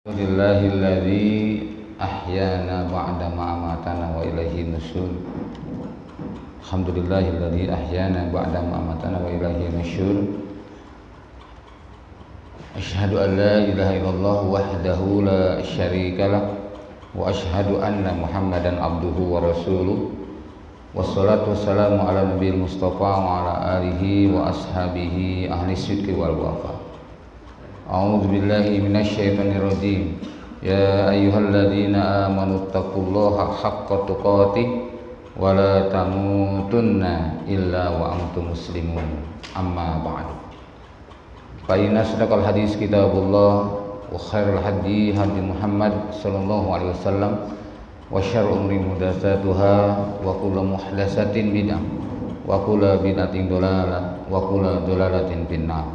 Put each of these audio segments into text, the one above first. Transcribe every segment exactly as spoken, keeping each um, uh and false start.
Alhamdulillahilladzi ahyana ba'da ma amatana wa ilaihi nusyur. Alhamdulillahilladzi ahyana ba'da ma amatana wa ilaihi nusyur. Asyhadu an la ilaha illallah wahdahu la syarikalah wa asyhadu anna Muhammadan abduhu wa rasuluh. Wassalatu wassalamu ala nabiyil mustafa wa ala alihi wa ashabihi ahli sidqi wal wafa. A'udzu billahi minasyaitonir rajim. Ya ayyuhalladzina amanu taqullaha haqqa tuqatih wa la tamutunna illa wa antum muslimun. Amma ba'du. Fa inna asdaqal hadis kitabullah wa khairul hadi hadi Muhammad sallallahu alaihi wasallam wa syarrul umuri muhdatsatuha wa kullu muhdatsatin bid'ah wa kullu bid'atin dhalalah wa kullu dhalalatin finnar.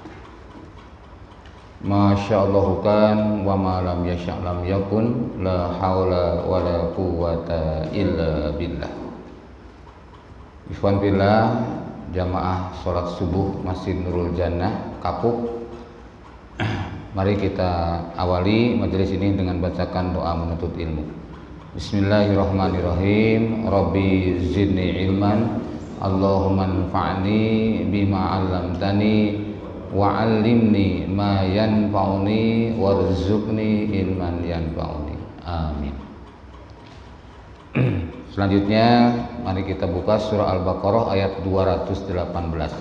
Masya Allah kan wa ma lam yasha' lam yakun, la haula wa la quwwata illa billah. Ikhwan billah, jamaah salat subuh Masjid Nurul Jannah Kapuk. Mari kita awali majelis ini dengan bacakan doa menuntut ilmu. Bismillahirrahmanirrahim. Rabbi zidni ilman, Allahumma anfa'ni bima 'allamtani wa 'allimni ma yanfa'uni warzuqni ilman yanfa'uni. Amin. Selanjutnya mari kita buka surah Al-Baqarah ayat dua ratus delapan belas.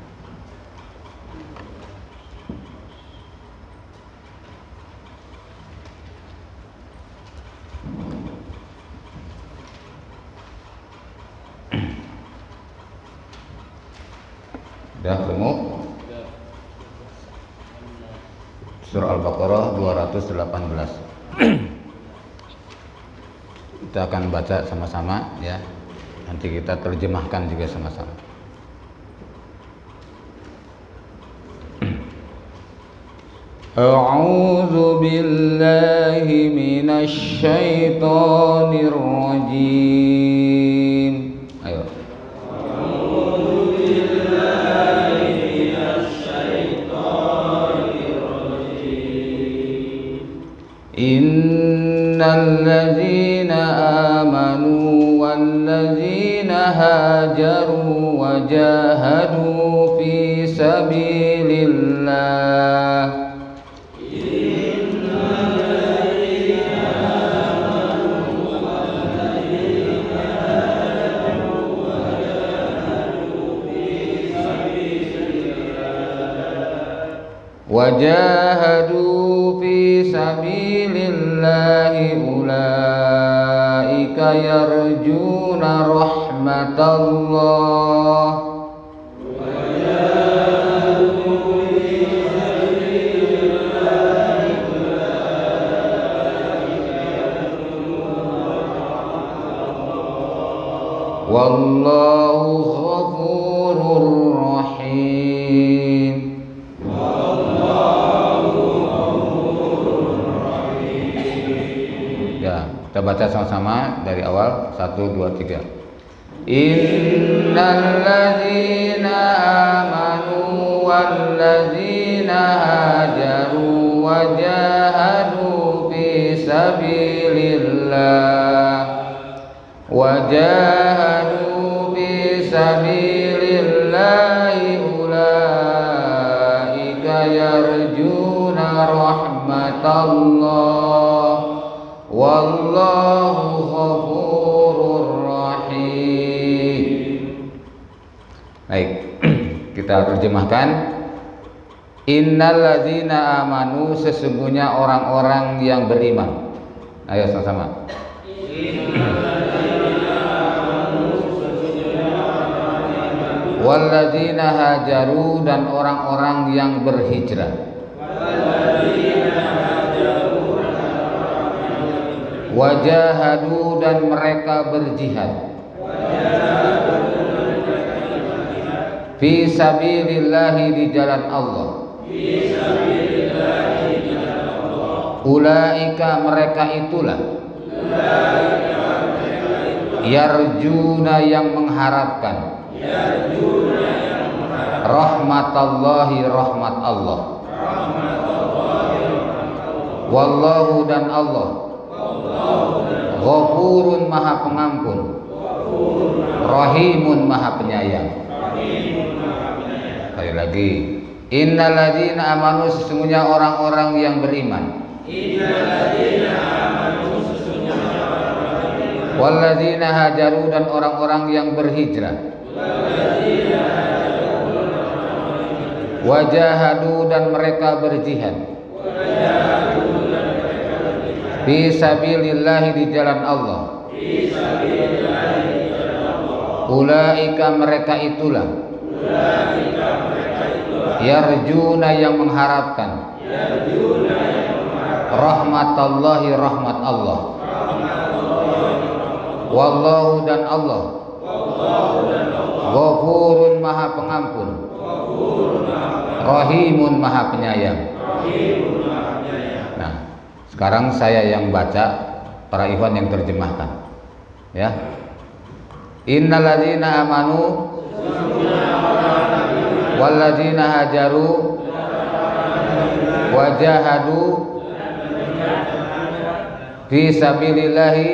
Sudah ketemu? Surah Al-Baqarah dua ratus delapan belas. Kita akan baca sama-sama ya. Nanti kita terjemahkan juga sama-sama. A'udzu billahi minasy syaithanir rajim. Ayo. Innal ladzina amanu wal ladzina hajaru wa jahadu fi sabilillah Innal ladzina amanu wal ladzina hajaru wa jahadu fi sabilillah wa jahadu fi sabilillahi ulaika yarjuna rahmatallah wa jahadu fi sabilillahi ulaika yarjuna rahmatallah wallahu ghafurur rahim. Kita baca sama-sama dari awal. Satu, dua, tiga. Innal ladzina amanu wal ladzina hajaru wa jahadu fi sabilillah wa jahadu fi sabilillahi ulaika yarjuna rahmatallah wallahu ghafurur rahim. Baik, kita terjemahkan. Innal ladzina amanu, sesungguhnya orang-orang yang beriman. Ayo sama-sama. Innal ladzina amanu, sesungguhnya orang-orang yang beriman. Wal ladzina hajaru, dan orang-orang yang berhijrah. Wajahadu, dan mereka berjihad. Fi sabilillahi, di jalan Allah. Ulaika, mereka itulah. Yarjuna, yang mengharapkan. Rahmatallahi, rahmat Allah. Wallahu dan Allah Ghafurun maha pengampun, Rahimun maha penyayang. Sekali lagi, innal ladzina amanu, sesungguhnya orang-orang yang beriman. Wal ladzina hajaru, dan orang-orang yang berhijrah. Wajahadu, dan mereka berjihad. Fi sabilillahi, di jalan Allah. Ulaika, mereka itulah. Yarjuna, yang mengharapkan. Rahmatallahi, rahmat Allah. Wallahu, dan Allah Ghafurun, maha pengampun, Rahimun, maha penyayang. Nah, sekarang saya yang baca, para ikhwan yang terjemahkan, ya. Innal ladzina amanu wal ladzina hajaru wajahadu fi sabilillahi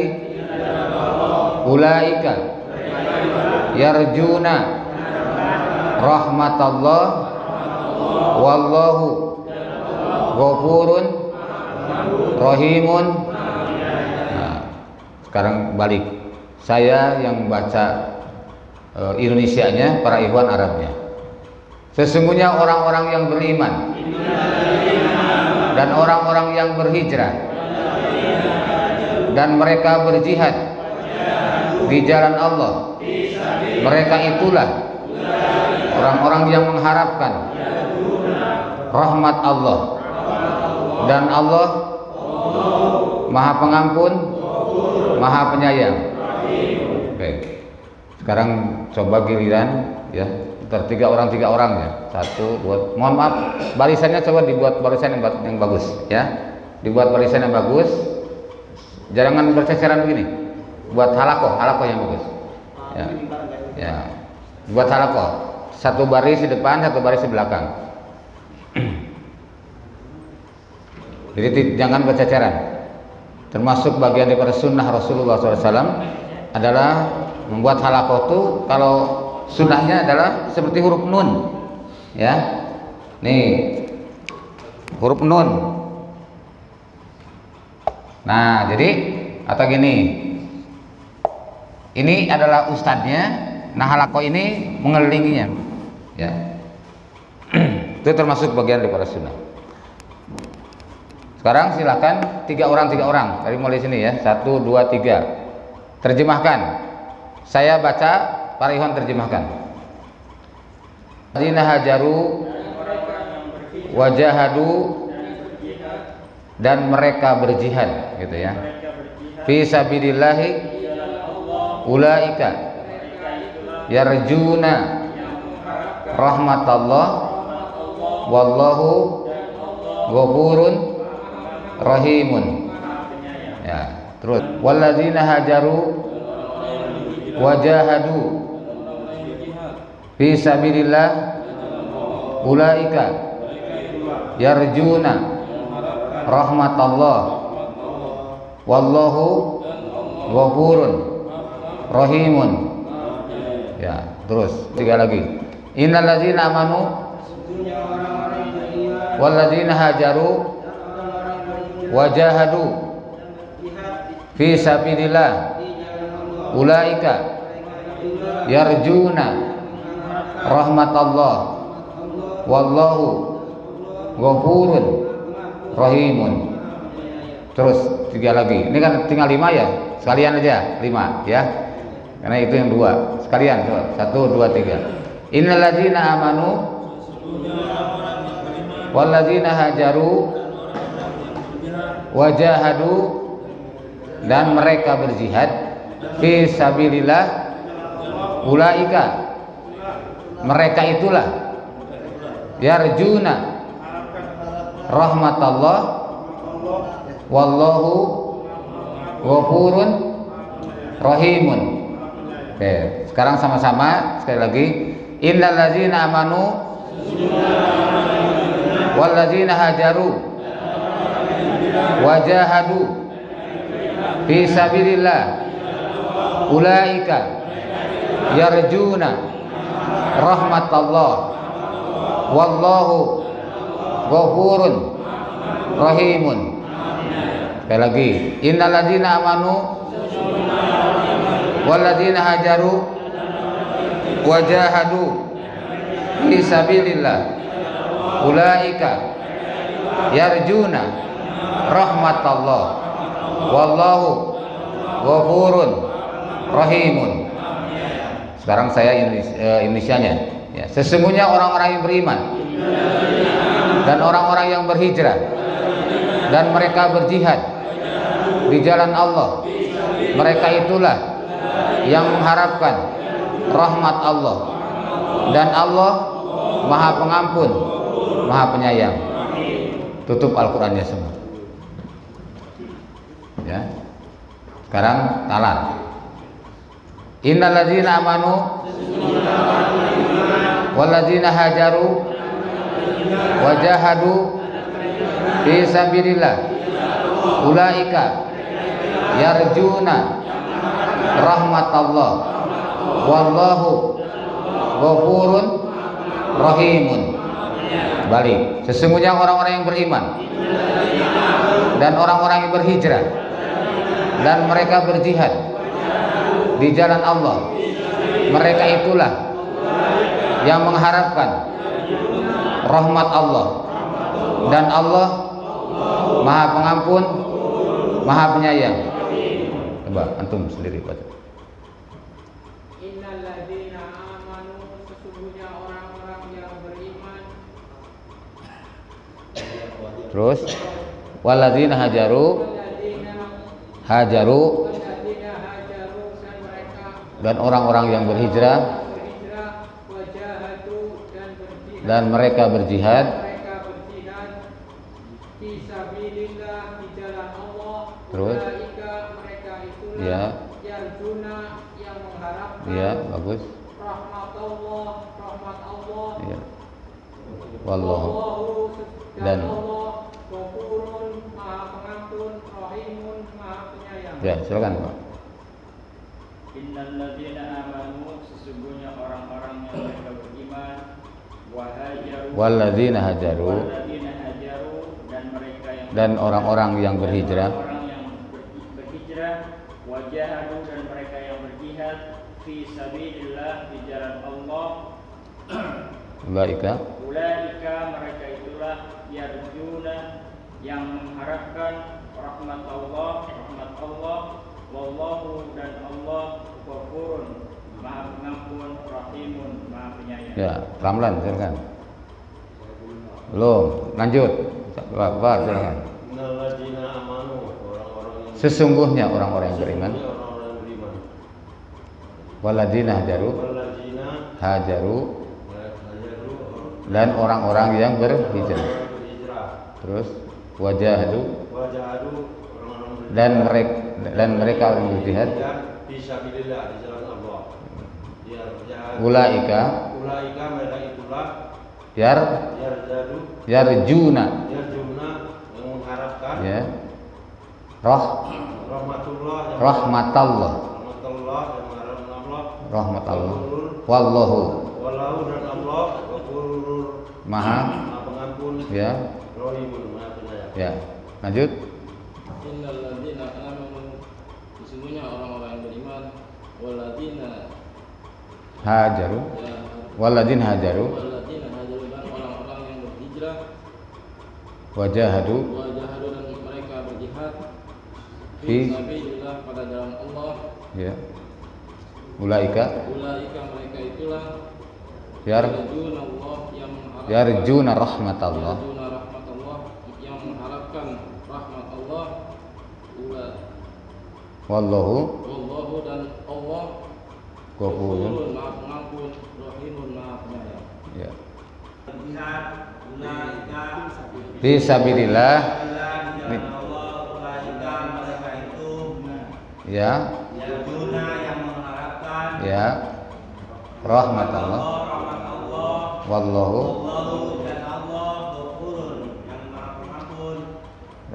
ulaika yarjuna rahmatallah wallahu ghafurun rahimun. Nah, sekarang balik, saya yang baca e, Indonesianya, para ikhwan Arabnya. Sesungguhnya orang-orang yang beriman dan orang-orang yang berhijrah dan mereka berjihad di jalan Allah, mereka itulah orang-orang yang mengharapkan rahmat Allah, dan Allah maha pengampun, maha penyayang. Oke, sekarang coba giliran, ya, tiga orang tiga orang ya, satu, dua. Mohon maaf, barisannya coba dibuat barisan yang, yang bagus, ya, dibuat barisan yang bagus, jangan berceceran begini, buat halakoh, halakoh yang bagus, ya, ya, buat halakoh, satu baris di depan, satu baris di belakang. Jadi jangan berceceran. Termasuk bagian daripada sunnah Rasulullah shallallahu alaihi wasallam adalah membuat halakoh itu, kalau sunnahnya adalah seperti huruf nun, ya. Nih huruf nun. Nah, jadi atau gini, ini adalah ustadznya, nah halakoh ini mengelilinginya, ya. Itu termasuk bagian daripada sunnah. Sekarang silakan tiga orang tiga orang dari mulai sini, ya, satu dua tiga, terjemahkan. Saya baca, para ikhwan terjemahkan. Alladzina hajaru wajahadu, dan mereka berjihad, gitu ya. Fi sabilillahi ulaika yarjuna rahmatallah wallahu ghafurun rahimun. Ya, terus walladzina hajaru wajahadu fi sabilillah ulaika yarjuna rahmatallah wallahu ghafurun rahimun. Ya, terus tiga lagi. Innal ladzina amanu wal ladzina hajaru wajahadu fi sabilillah ulaika yarjuna rahmatallah wallahu ghafurun rahimun. Terus tiga lagi. Ini kan tinggal lima, ya, sekalian aja lima, ya, karena itu yang dua sekalian. Coba satu dua tiga. Innal ladzina amanu wal ladzina hajaru wajahadu, dan mereka berjihad fi sabilillah ulaika, mereka itulah yarjuna rahmatallah wallahu ghafurun rahimun. Oke, sekarang sama-sama sekali lagi. Innal ladzina amanu wal ladzina hajaru wajahadu fi sabilillah ulaika yarjuna rahmatallah wallahu ghafurun rahimun. Sekali lagi, innal ladzina amanu wal ladzina hajaru wajahadu fi sabilillah ulaika yarjuna rahmatallah wallahu ghafurun rahimun. Sekarang saya Indonesianya ya. Sesungguhnya orang-orang yang beriman dan orang-orang yang berhijrah dan mereka berjihad di jalan Allah, mereka itulah yang mengharapkan rahmat Allah, dan Allah Maha Pengampun, Maha Penyayang. Tutup Al-Qur'annya semua. Ya. Sekarang talan. Innal ladzina amanu wal ladzina hajaru wajahadu fi sabilillah ulaika yarjuna rahmatallah wallahu ghafurun rahimun. Balik. Sesungguhnya orang-orang yang beriman dan orang-orang yang berhijrah dan mereka berjihad di jalan Allah, mereka itulah yang mengharapkan rahmat Allah, dan Allah Maha Pengampun, Maha Penyayang. Coba antum sendiri baca. Innal ladzina amanu, sesungguhnya orang-orang yang beriman. Terus walladzina hajaru hajaru dan orang-orang yang berhijrah dan mereka berjihad terus ya ya bagus ya wallahu dan ya silakan Pak. Innal ladzina amanu, sesungguhnya orang-orang yang mereka beriman, wahajaru walladzina hajaru walladzina hajaru dan mereka yang dan orang-orang yang berhijrah orang yang berhijrah wajahadu dan mereka yang berjihad fi sabilillah di jalan Allah ulaika ulaika mereka itulah yarjuna yang mengharapkan rahmat Allah rahmat Allah wallahu dan Allah ghafurun Maha Pengampun Rahimun Maha Penyayang. ya pelan-pelan silakan. Belum lanjut Pak silakan. Sesungguhnya orang-orang yang beriman walladzina hajaru hajaru dan orang-orang yang berhijrah terus wajahadu dan mereka dan mereka yang berjihad ulaika ulaika mereka itulah yar yarjadu yarjuna yarjuna yang mengharapkan ya roh rahmatullah yang rahmatallah rahmatullah yang mengharapkan Allah rahmatallah wallahu wallahu dan Allah ghafurur maha Maha Pengampun ya rahimun Maha Penyayang. ya lanjut. Innal ladzina amanu, sesungguhnya orang-orang yang beriman, walladzina hajaru ya, walladzina hajaru walladzina hajaru dan orang-orang yang berhijrah wajahadu wajahadu dan mereka berjihad Fi- fi sabilillah pada jalan Allah ya ulaika ulaika mereka itulah yar yarjuna Allah yang mengharapkan yarjuna rahmatallah yarjuna rahmatullah yang mengharapkan rahmat Allah ula wallahu wallahu dan Allah ghafurun Ghafurun, Maha Pengampun, Rahimun, Maha Penyayang. ya Jihad ulaika fi sabilillah di jalan Allah ulaika mereka itu ya yarjuna yang mengharapkan ya rahmatallah rahmat Allah wallahu wallahu dan Allah ghafurun yang Maha Pengampun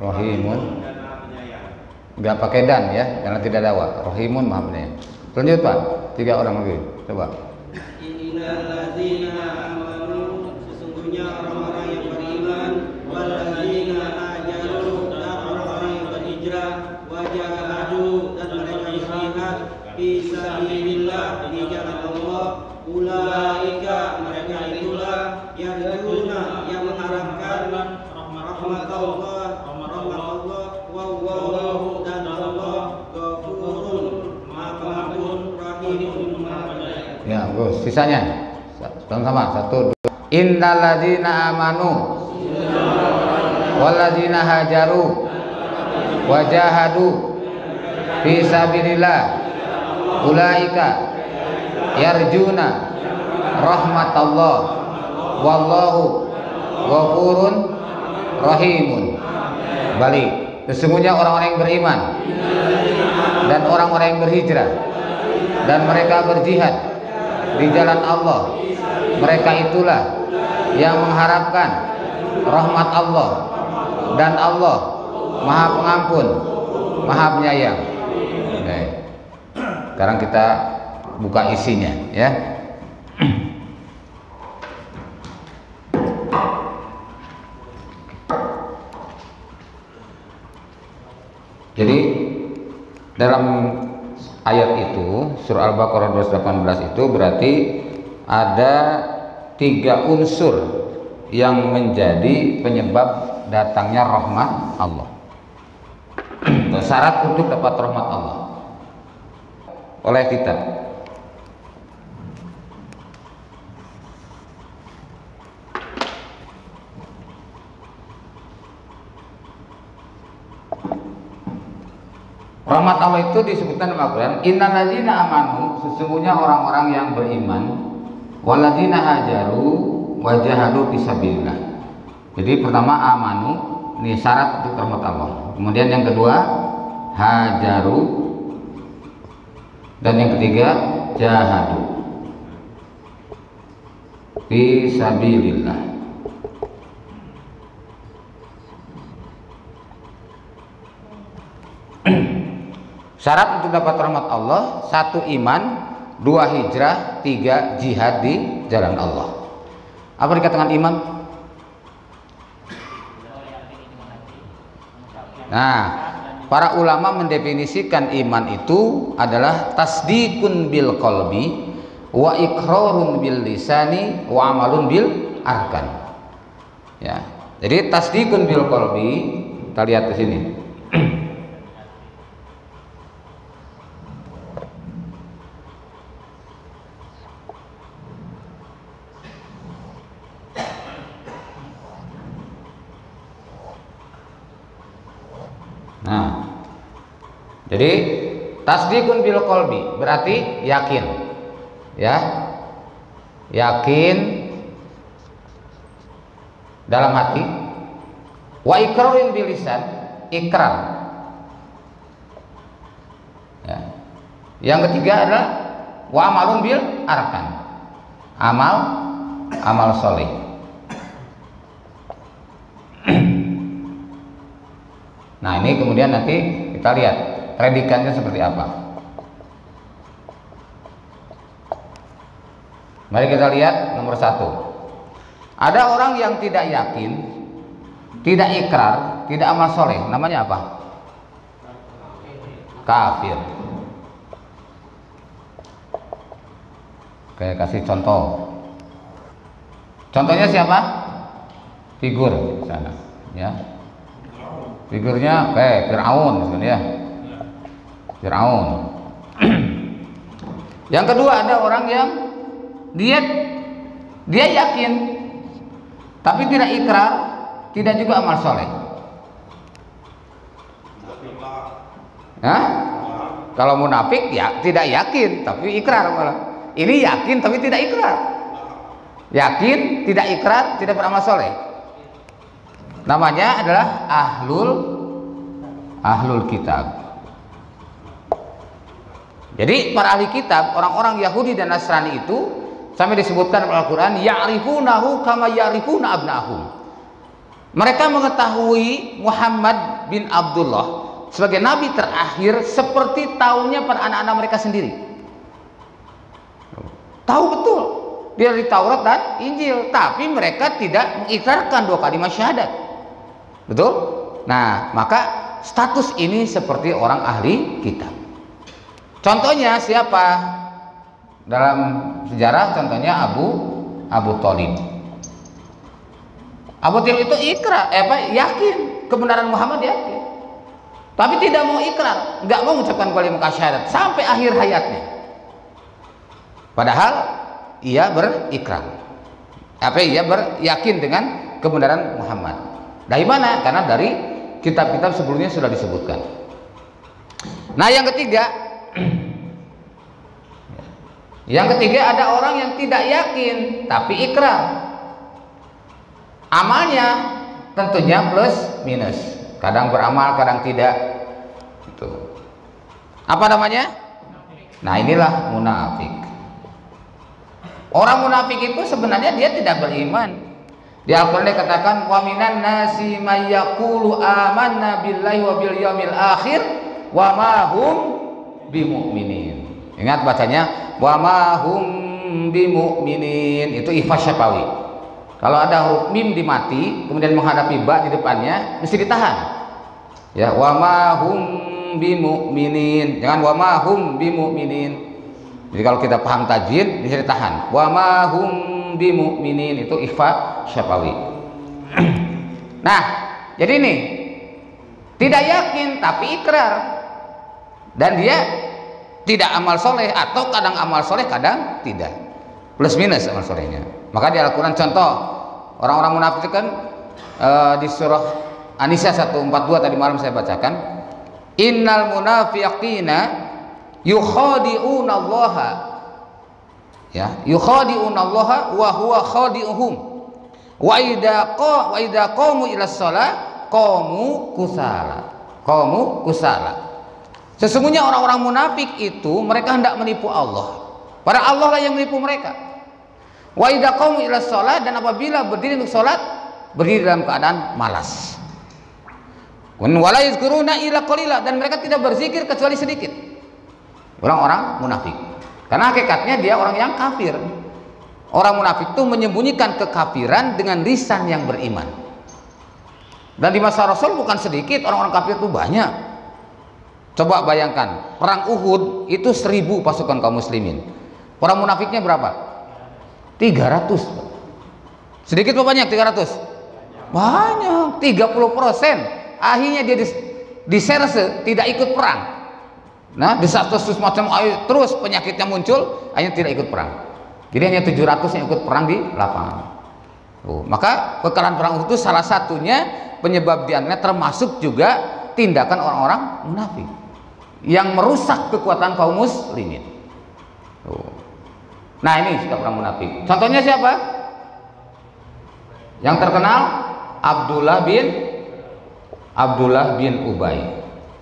Rahimun. dan Maha Penyayang. Nggak pakai dan ya, karena tidak ada wa. Rahimun Maha Penyayang. Lanjut Pak, tiga orang lagi. Coba. Innalladzina amanu, sesungguhnya orang-orang yang beriman, walladzina hajaru, dan orang-orang yang berhijrah, wajahadu, dan mereka berjihad fi sabilillah, di jalan Allah, ulaika, mereka itulah yarjuna, yang mengharapkan rahmat Allah, rahmat Allah, wallahu, dan Allah ghafurun, Maha Pengampun, Rahimun, Maha Penyayang. Ya, bagus. Sisanya sama-sama. Satu, dua. Innalladzina amanu walladzina hajaru wajahadu fi sabilillah ulaika yarjuna rahmatallah wallahu ghafurun rahimun. Balik. Sesungguhnya orang-orang yang beriman dan orang-orang yang berhijrah dan mereka berjihad di jalan Allah, mereka itulah yang mengharapkan rahmat Allah, dan Allah Maha Pengampun, Maha Penyayang. Oke. Sekarang kita buka isinya ya. Jadi dalam ayat itu, surah Al-Baqarah dua ratus delapan belas itu berarti ada tiga unsur yang menjadi penyebab datangnya rahmat Allah. Syarat untuk dapat rahmat Allah oleh kita. Rahmat Allah itu disebutkan dalam Al-Quran, innalladzina amanu, sesungguhnya orang-orang yang beriman, walladzina hajaru wajahadu fisabilillah. Jadi pertama amanu, ini syarat untuk rahmat Allah. Kemudian yang kedua hajaru, dan yang ketiga jahadu fisabilillah. Syarat untuk dapat rahmat Allah, satu iman, dua hijrah, tiga jihad di jalan Allah. Apa dikatakan iman? Nah, para ulama mendefinisikan iman itu adalah tasdikun bil qalbi wa iqrarun bil lisani wa amalun bil arkan. Ya. Jadi tasdikun bil qalbi, kita lihat di sini. Nah, jadi tasdikun bil qalbi berarti yakin, ya, yakin dalam hati. Wa iqrarin bil lisan, ikrar. Ya. Yang ketiga adalah wa amalun bil arkan, amal, amal soleh. Nah, ini kemudian nanti kita lihat predikannya seperti apa. Mari kita lihat nomor satu. Ada orang yang tidak yakin, tidak ikrar, tidak amal soleh. Namanya apa? Kafir. Oke, kasih contoh. Contohnya siapa? Figur di sana, ya. Figurnya kayak Fir'aun ya. Fir'aun. Yang kedua ada orang yang dia dia yakin tapi tidak ikrar, tidak juga amal soleh. Hah? Kalau munafik ya tidak yakin tapi ikrar malah. Ini yakin tapi tidak ikrar. Yakin, tidak ikrar, tidak beramal soleh. Namanya adalah ahlul ahlul kitab. Jadi para ahli kitab, orang-orang Yahudi dan Nasrani itu sampai disebutkan dalam Al-Quran, ya'rifunahu kama ya'rifuna abna'ahum. Mereka mengetahui Muhammad bin Abdullah sebagai nabi terakhir seperti tahunya para anak-anak mereka sendiri. Tahu betul dia dari Taurat dan Injil, tapi mereka tidak mengikrarkan dua kalimat syahadat. Betul? Nah, maka status ini seperti orang ahli kitab. Contohnya siapa? Dalam sejarah contohnya Abu Abu Thalib. Abu Thalib itu ikrar, eh apa? Yakin kebenaran Muhammad, yakin. Tapi tidak mau ikrar, nggak mau mengucapkan kalimat syahadat sampai akhir hayatnya. Padahal ia berikrar. Apa ia beryakin dengan kebenaran Muhammad. Dari mana? Karena dari kitab-kitab sebelumnya sudah disebutkan. Nah, yang ketiga, yang ketiga ada orang yang tidak yakin tapi ikrar. Amalnya tentunya plus minus. Kadang beramal, kadang tidak. Itu. Apa namanya? Nah, inilah munafik. Orang munafik itu sebenarnya dia tidak beriman. Di Al-Qur'an dikatakan wa minan nasi may yaqulu amanna billahi wa bil yaumil akhir wa ma hum bimumin. Ingat bacanya wa ma hum bimumin, itu ikhfa syafawi. Kalau ada huruf mim dimati kemudian menghadapi ba di depannya mesti ditahan. Ya, wa ma hum bimumin. Jangan wa ma hum bimumin. Jadi kalau kita paham tajwid bisa ditahan. Wa ma hum bimumin, itu ikhfa syafawi. Nah, jadi ini tidak yakin tapi ikrar. Dan dia tidak amal soleh, atau kadang amal soleh kadang tidak, plus minus amal solehnya. Maka di Al-Quran contoh orang-orang munafik kan e, di surah An-Nisa seratus empat puluh dua tadi malam saya bacakan, innal munafiqina yukhadi'una Allah, ya, yukhadi'una Allah wa huwa khadi'uhum wa idza qa wa idza qamu ila shalah qamu kusala qamu kusala. Sesungguhnya orang-orang munafik itu mereka hendak menipu Allah, padahal Allah lah yang menipu mereka. Wa idza qamu ila shalah, dan apabila berdiri untuk salat berdiri dalam keadaan malas. Wa la yazkuruna illa qalila, dan mereka tidak berzikir kecuali sedikit. Orang-orang munafik, karena hakikatnya dia orang yang kafir. Orang munafik itu menyembunyikan kekafiran dengan lisan yang beriman. Dan di masa Rasul bukan sedikit orang-orang kafir itu banyak. Coba bayangkan, perang Uhud itu seribu pasukan kaum muslimin. Orang munafiknya berapa? tiga ratus. Sedikit apa banyak? tiga ratus? Banyak, tiga puluh persen. Akhirnya dia diserse, tidak ikut perang. Nah, desas-desus macam ayo terus penyakitnya muncul, akhirnya tidak ikut perang. Jadi hanya tujuh ratus yang ikut perang di lapangan. Oh, maka kekalahan perang Uhud itu salah satunya penyebab diantaranya termasuk juga tindakan orang-orang munafik yang merusak kekuatan kaum muslimin. Oh. Nah, ini sikap orang munafik. Contohnya siapa? Yang terkenal Abdullah bin Abdullah bin Ubay.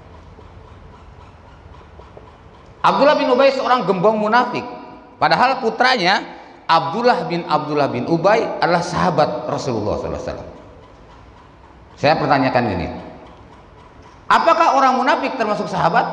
Abdullah bin Ubay seorang gembong munafik. Padahal putranya Abdullah bin Abdullah bin Ubay adalah sahabat Rasulullah shallallahu alaihi wasallam. Saya pertanyakan ini, apakah orang munafik termasuk sahabat?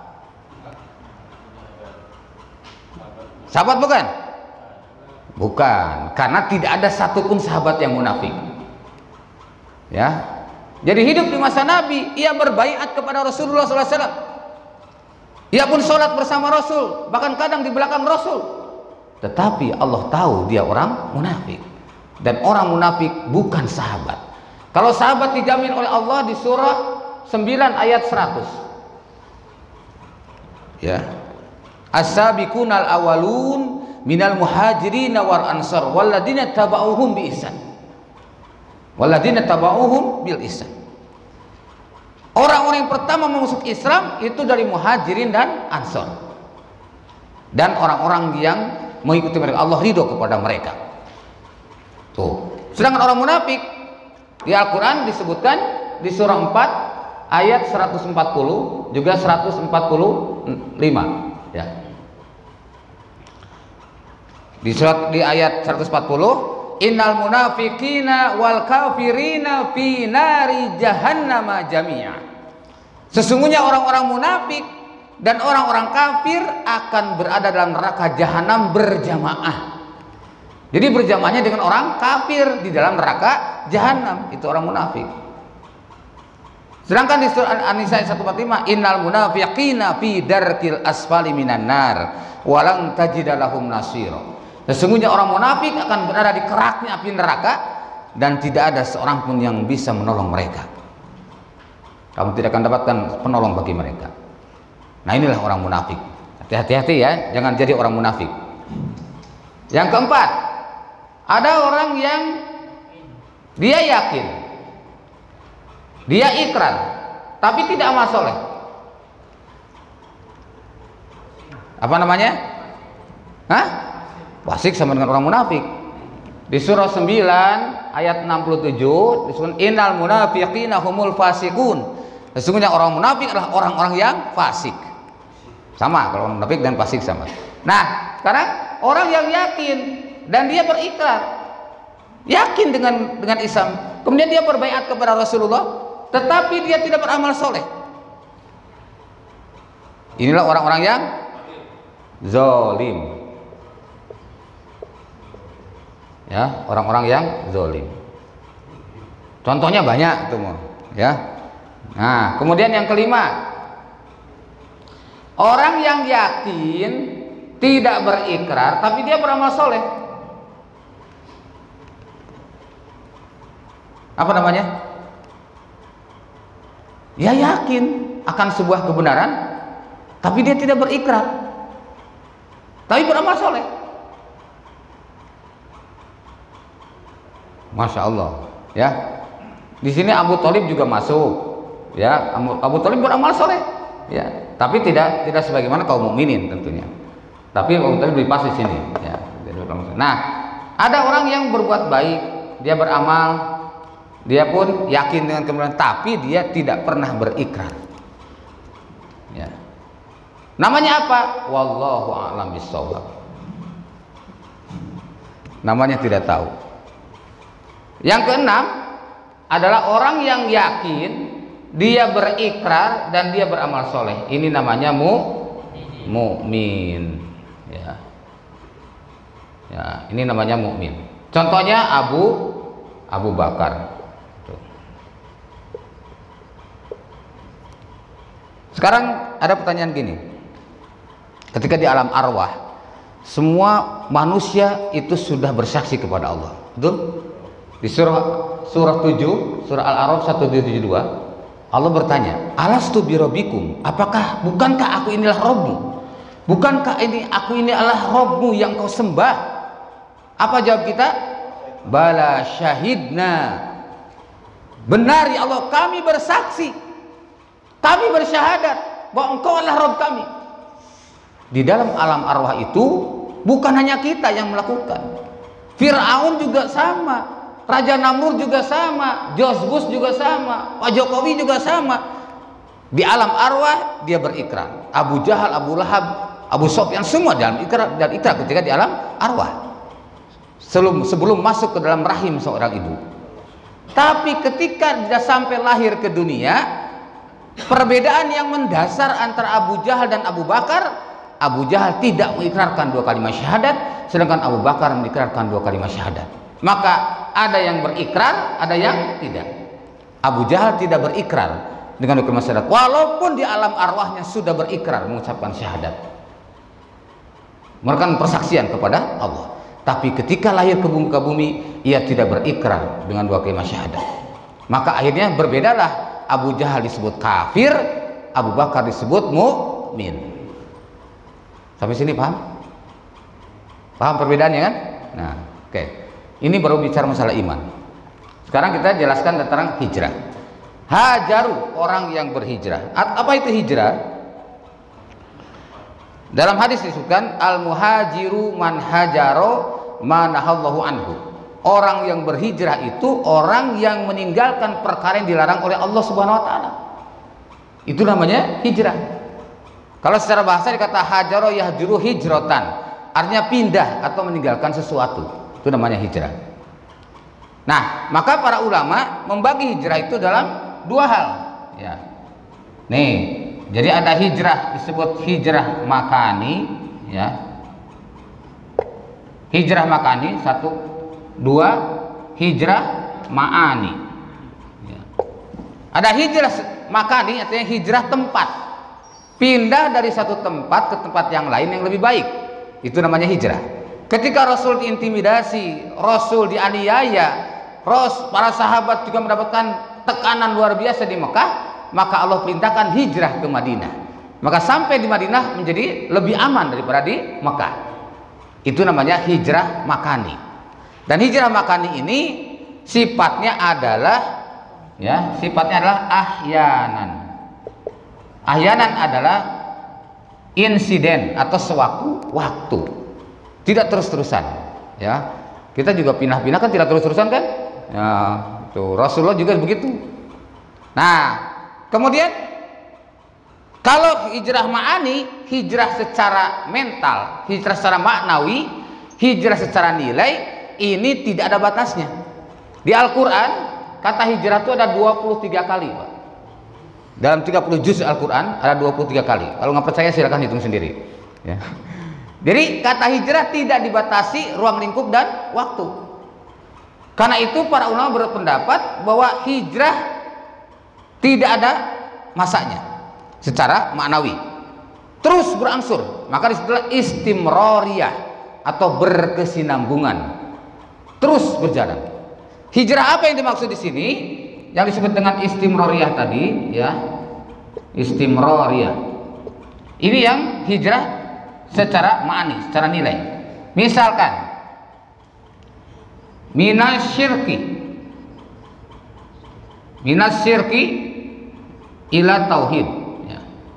Sahabat bukan? Bukan, karena tidak ada satupun sahabat yang munafik. Ya, jadi hidup di masa Nabi, ia berbaiat kepada Rasulullah shallallahu alaihi wasallam. Ia pun sholat bersama Rasul, bahkan kadang di belakang Rasul. Tetapi Allah tahu dia orang munafik, dan orang munafik bukan sahabat. Kalau sahabat dijamin oleh Allah di surah sembilan ayat seratus. Ya. As-sabiqunal awalun minal muhajirin wal ansar walladzina tabauhum bi ihsan. Walladzina tabauhum bil ihsan. Orang-orang yang pertama masuk Islam itu dari muhajirin dan ansor, dan orang-orang yang mengikuti mereka, Allah ridho kepada mereka. Tuh. Sedangkan orang munafik di Al-Quran disebutkan di surah empat ayat seratus empat puluh juga seratus empat puluh lima, ya. Di surat di ayat seratus empat puluh, innal munafiqina wal kafirina fi nari jahannama jami'a. Sesungguhnya orang-orang munafik dan orang-orang kafir akan berada dalam neraka jahanam berjamaah. Jadi berjamaahnya dengan orang kafir di dalam neraka jahanam, itu orang munafik. Sedangkan di surah An-Nisa seratus empat puluh lima, innal munafiqina fi darkil asfali minan nar walang tajida lahum nasira. Sesungguhnya orang munafik akan berada di keraknya api neraka dan tidak ada seorang pun yang bisa menolong mereka. Kamu tidak akan dapatkan penolong bagi mereka. Nah, inilah orang munafik. Hati-hati ya, jangan jadi orang munafik. Yang keempat, ada orang yang dia yakin, dia ikrar, tapi tidak amal soleh. Apa namanya? Hah? Fasik sama dengan orang munafik. Di surah sembilan ayat enam puluh tujuh disebut innal munafiqina humul fasikun. Sesungguhnya orang munafik adalah orang-orang yang fasik. Sama, kalau orang munafik dan fasik sama. Nah, sekarang orang yang yakin dan dia berikrar, yakin dengan dengan Islam, kemudian dia berbaiat kepada Rasulullah, tetapi dia tidak beramal soleh. Inilah orang-orang yang zalim. Ya, orang-orang yang zalim. Contohnya banyak tuh, ya. Nah, kemudian yang kelima, orang yang yakin tidak berikrar tapi dia beramal soleh. Apa namanya? Dia yakin akan sebuah kebenaran tapi dia tidak berikrar tapi beramal soleh. Masya Allah, ya. Di sini Abu Thalib juga masuk, ya. Abu Thalib beramal soleh, ya. Tapi tidak tidak sebagaimana kaum mukminin tentunya. Tapi Abu Thalib lebih pas di sini, ya. Nah, ada orang yang berbuat baik, dia beramal, dia pun yakin dengan kebenaran, tapi dia tidak pernah berikrar. Ya. Namanya apa? Wallahu a'lam bishawab. Namanya tidak tahu. Yang keenam adalah orang yang yakin, dia berikrar dan dia beramal soleh. Ini namanya mu mukmin. Ya. Ya, ini namanya mukmin. Contohnya Abu Abu Bakar. Tuh. Sekarang ada pertanyaan gini. Ketika di alam arwah, semua manusia itu sudah bersaksi kepada Allah. Betul? Di surah surah tujuh, surah Al-A'raf seratus tujuh puluh dua, Allah bertanya, "Alastu birabbikum?" Apakah bukankah aku inilah Rabbmu? Bukankah ini aku ini adalah Rabbmu yang kau sembah? Apa jawab kita? Bala syahidna. Benar ya Allah, kami bersaksi. Kami bersyahadat bahwa Engkau adalah Rabb kami. Di dalam alam arwah itu bukan hanya kita yang melakukan. Fir'aun juga sama. Raja Namrud juga sama, George Bush juga sama, Pak Jokowi juga sama. Di alam arwah dia berikrar. Abu Jahal, Abu Lahab, Abu Sufyan semua dalam ikrar dan ikrar ketika di alam arwah. Sebelum sebelum masuk ke dalam rahim seorang ibu. Tapi ketika dia sampai lahir ke dunia, perbedaan yang mendasar antara Abu Jahal dan Abu Bakar, Abu Jahal tidak mengikrarkan dua kalimat syahadat, sedangkan Abu Bakar mengikrarkan dua kalimat syahadat. Maka ada yang berikrar, ada yang tidak. Abu Jahal tidak berikrar dengan dua kalimat syahadat, walaupun di alam arwahnya sudah berikrar mengucapkan syahadat, merupakan persaksian kepada Allah. Tapi ketika lahir ke bumi, ke bumi ia tidak berikrar dengan dua kalimat syahadat. Maka akhirnya berbedalah, Abu Jahal disebut kafir, Abu Bakar disebut mukmin. Sampai sini paham? Paham perbedaannya kan? Nah, oke. Okay. Ini baru bicara masalah iman. Sekarang kita jelaskan tentang hijrah. Hajaru, orang yang berhijrah. Apa itu hijrah? Dalam hadis disebutkan al-muhajiru man hajaro manahallahu anhu. Orang yang berhijrah itu orang yang meninggalkan perkara yang dilarang oleh Allah Subhanahu wa taala. Itu namanya hijrah. Kalau secara bahasa dikata hajaro yahjuru hijrotan, artinya pindah atau meninggalkan sesuatu. Itu namanya hijrah. Nah, maka para ulama membagi hijrah itu dalam dua hal, ya. Nih, jadi ada hijrah disebut hijrah makani, ya. Hijrah makani satu, dua hijrah ma'ani. Ya. Ada hijrah makani artinya hijrah tempat, pindah dari satu tempat ke tempat yang lain yang lebih baik. Itu namanya hijrah. Ketika Rasul diintimidasi, Rasul dianiaya, Ros, para sahabat juga mendapatkan tekanan luar biasa di Mekah, maka Allah perintahkan hijrah ke Madinah. Maka sampai di Madinah menjadi lebih aman daripada di Mekah. Itu namanya hijrah makani. Dan hijrah makani ini sifatnya adalah, ya, sifatnya adalah ahyanan. Ahyanan adalah insiden atau sewaktu waktu, tidak terus-terusan, ya. Kita juga pindah-pindah kan tidak terus-terusan kan, ya, tuh Rasulullah juga begitu. Nah, kemudian kalau hijrah ma'ani, hijrah secara mental, hijrah secara maknawi, hijrah secara nilai, ini tidak ada batasnya. Di Al-Quran kata hijrah itu ada dua puluh tiga kali, Pak. Dalam tiga puluh juz Al-Quran ada dua puluh tiga kali. Kalau nggak percaya silakan hitung sendiri, ya. Jadi kata hijrah tidak dibatasi ruang lingkup dan waktu. Karena itu para ulama berpendapat bahwa hijrah tidak ada masanya secara maknawi, terus berangsur. Maka disebutlah istimroriyah atau berkesinambungan, terus berjalan. Hijrah apa yang dimaksud di sini? Yang disebut dengan istimroriyah tadi, ya, istimroriyah. Ini yang hijrah secara ma'ani, secara nilai. Misalkan minas syirki minas syirki ila tauhid, ya.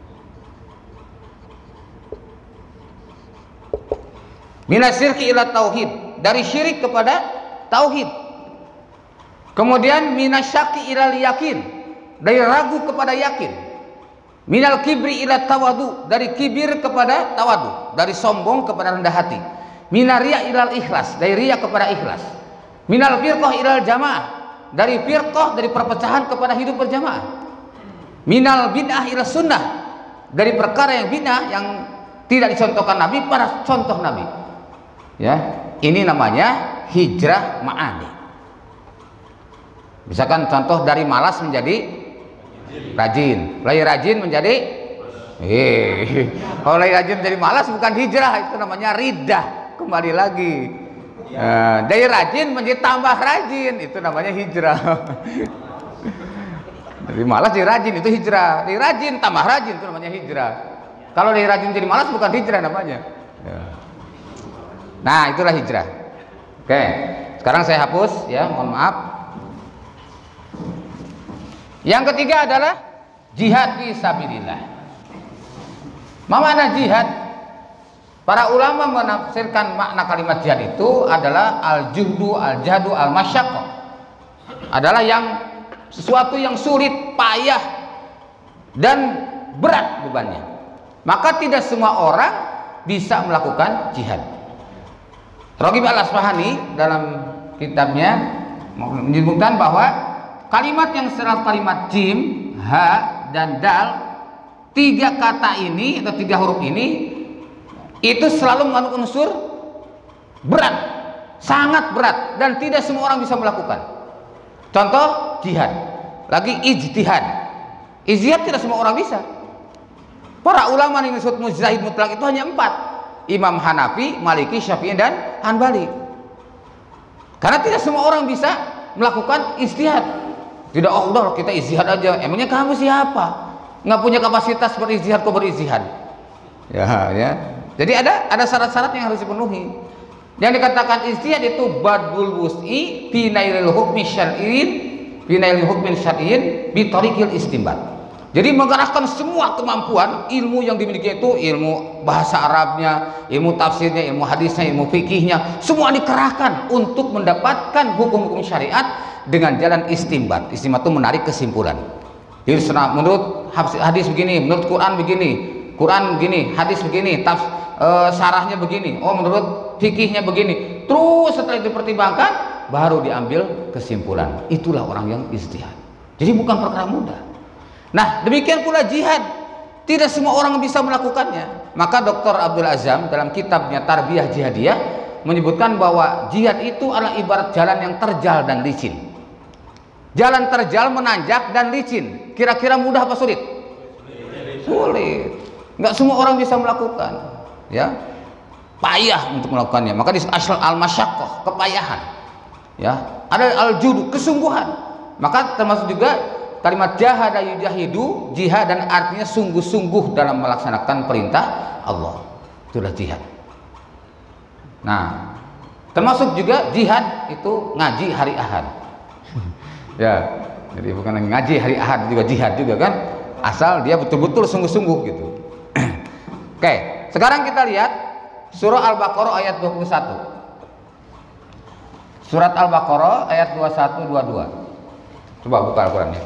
Minas syirki ila tauhid, dari syirik kepada tauhid. Kemudian minas syaki ila yakin, dari ragu kepada yakin. Minal kibri ila tawadu, dari kibir kepada tawadu, dari sombong kepada rendah hati. Minar riya ilal ikhlas, dari riya kepada ikhlas. Minal firqah ilal jamaah, dari firqah, dari perpecahan kepada hidup berjamaah. Minal bid'ah ila sunnah, dari perkara yang bid'ah yang tidak dicontohkan Nabi pada contoh Nabi. Ya, ini namanya hijrah ma'ani. Misalkan contoh dari malas menjadi rajin, mulai rajin menjadi eh, kalau mulai rajin menjadi malas bukan hijrah, itu namanya riddah, kembali lagi. Nah, dari rajin menjadi tambah rajin, itu namanya hijrah. Dari malas jadi rajin, itu hijrah. Dari rajin tambah rajin, itu namanya hijrah. Kalau dari rajin jadi malas bukan hijrah namanya. Nah, itulah hijrah. Oke, sekarang saya hapus, ya, mohon maaf. Yang ketiga adalah jihad fi sabilillah. Apa makna jihad? Para ulama menafsirkan makna kalimat jihad itu adalah al-juhdu, al-jahdu, al-masyaqqah. Adalah yang sesuatu yang sulit, payah dan berat bebannya. Maka tidak semua orang bisa melakukan jihad. Raghib Al-Asfahani dalam kitabnya menyebutkan bahwa kalimat yang setelah kalimat jim, ha, dan dal, tiga kata ini atau tiga huruf ini itu selalu mengandung unsur berat, sangat berat, dan tidak semua orang bisa melakukan. Contoh jihad, lagi ijtihad. Ijtihad tidak semua orang bisa. Para ulama yang disebut mujtahid mutlak itu hanya empat: Imam Hanafi, Maliki, Syafi'i, dan Hanbali. Karena tidak semua orang bisa melakukan ijtihad. Tidak, oh udah kita ijtihad aja. Emangnya kamu siapa? Nggak punya kapasitas berijtihad kok berijtihad. Ya, ya. Jadi ada ada syarat-syarat yang harus dipenuhi. Yang dikatakan ijtihad itu badul wus'i fi nailil hukmi syar'iyyin, fi nailil hukmin syar'iyyin bi tariqil istinbat. Jadi mengerahkan semua kemampuan ilmu yang dimiliki itu, ilmu bahasa Arabnya, ilmu tafsirnya, ilmu hadisnya, ilmu fikihnya, semua dikerahkan untuk mendapatkan hukum-hukum syariat dengan jalan istimbat. Istimbat itu menarik kesimpulan. Jadi menurut hadis begini, menurut Quran begini, Quran begini, hadis begini, tafsir e, syarahnya begini, oh menurut fikihnya begini. Terus setelah itu dipertimbangkan, baru diambil kesimpulan. Itulah orang yang ijtihad. Jadi bukan perkara mudah. Nah, demikian pula jihad. Tidak semua orang bisa melakukannya. Maka Doktor Abdul Azam dalam kitabnya Tarbiyah Jihadiyah menyebutkan bahwa jihad itu adalah ibarat jalan yang terjal dan licin. Jalan terjal, menanjak dan licin. Kira-kira mudah apa sulit? Sulit. Nggak semua orang bisa melakukan. Ya, payah untuk melakukannya. Maka disebut asal al-masyaqqah, kepayahan. Ya, ada al-judu, kesungguhan. Maka termasuk juga kalimat jahada yujahidu, jihad, dan artinya sungguh-sungguh dalam melaksanakan perintah Allah. Itulah jihad. Nah, termasuk juga jihad itu ngaji hari Ahad. Ya, jadi bukan ngaji hari Ahad juga jihad juga kan? Asal dia betul-betul sungguh-sungguh gitu. Oke, sekarang kita lihat surah Al-Baqarah ayat dua puluh satu. Surat Al-Baqarah ayat dua puluh satu dua puluh dua. Coba buka Al-Qur'annya.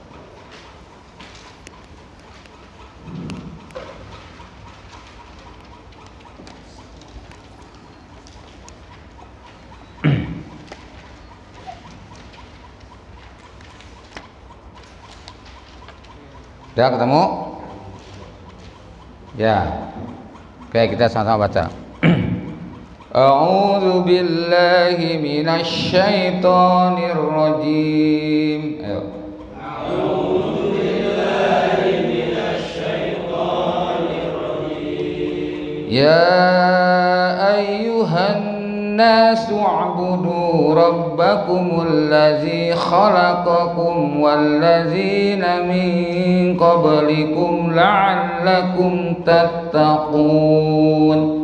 Sudah ketemu? Ya. Oke, kita sama-sama baca. A'udzu billahi minasy syaithanir rajim. Ayo. A'udzu billahi minasy syaithanir rajim. Ya ayyuhan nasu u'budu rabbakumul ladzi khalaqakum walladzina min qablikum la'allakum tattaqun.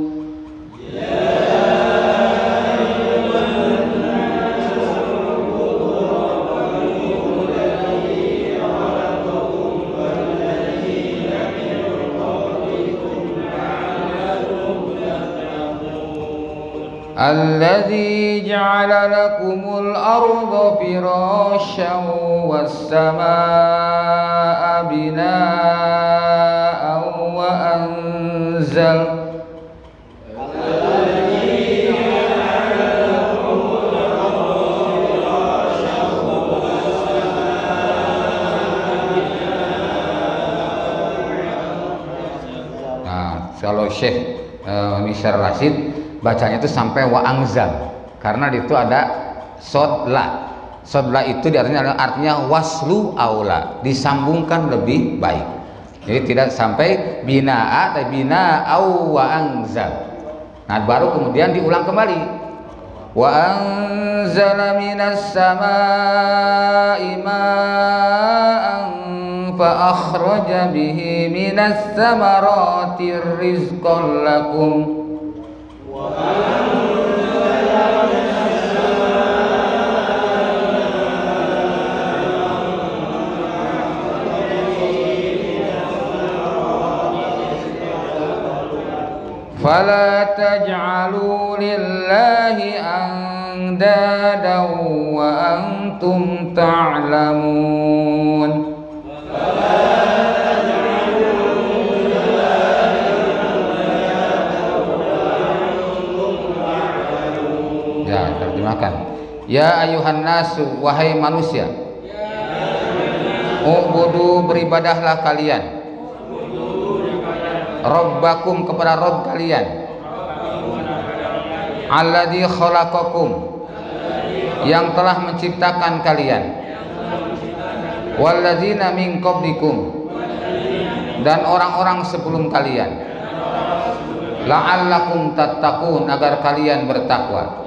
Alladzi ja'ala lakumul arda firasyan was samaa'a binaa'an wa anzal Nah, kalau Syekh uh, Nishar Rashid bacanya itu sampai wa angzal karena di itu ada sodla. Sodla itu artinya artinya waslu aula, disambungkan lebih baik. Jadi tidak sampai binaa tapi bina au wa angzal. Nah, baru kemudian diulang kembali. Wa anzala minas samaa'i ma'an fa akhraja bihi minas samarati rizqan lakum. Fala taj'alu lillahi andadan wa antum ta'lamun. Ya, terjemahkan. Ya ayuhan nasu, wahai manusia. Ubudu, beribadahlah kalian. Rabbakum, kepada Rabb kalian. Alladzi khalaqakum, yang telah menciptakan kalian. Walladzina min qablikum, dan orang-orang sebelum kalian. La'allakum tattaqun, agar kalian bertakwa.